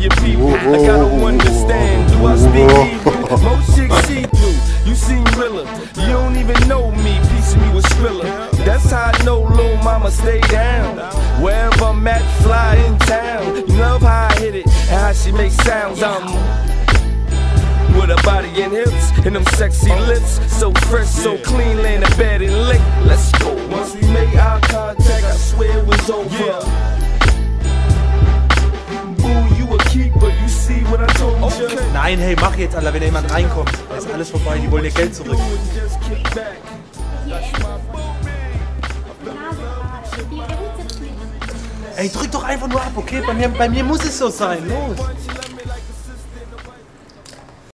your people. I gotta understand, do I speak evil? Most chicks see through, you seem realer. You don't even know me, piece of me was thriller. That's how I know Lil' Mama stay down. Wherever I'm at, fly in town. You love how I hit it and how she makes sounds. With her body and hips and them sexy lips, so fresh, so clean, laying in bed and lick. Let's go. Once we made eye contact, I swear it was over. Boo, you a keeper, you see what I told you. Nein, hey, mach jetzt, Alter, wenn da jemand reinkommt. Da ist alles vorbei, die wollen ihr Geld zurück. Ey, drück doch einfach nur ab, okay? Bei mir muss es so sein, los.